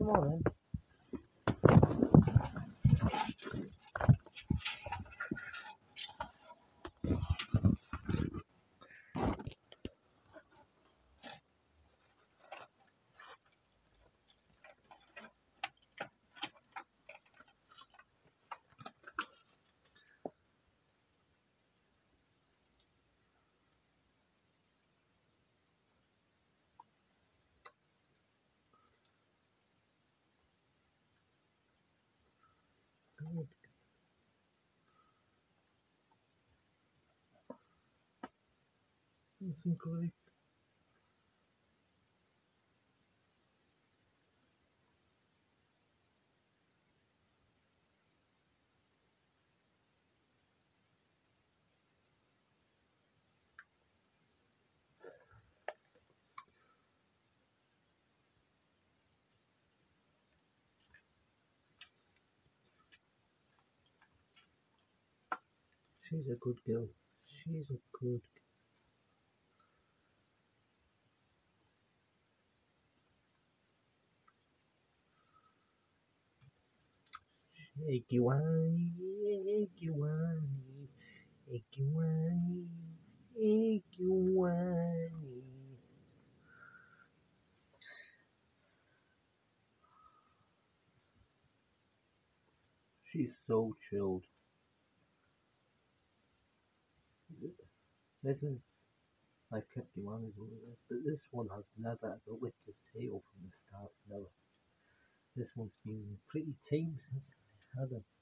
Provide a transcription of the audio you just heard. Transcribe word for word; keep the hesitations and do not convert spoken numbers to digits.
Come on then. Good. That's great. She's a good girl. She's a good Iguany, Iguany, Iguany, Iguany. She's so chilled. This is, I've kept Iguanas over this, but this one has never ever licked his tail from the start, never. This one's been pretty tame since I had him.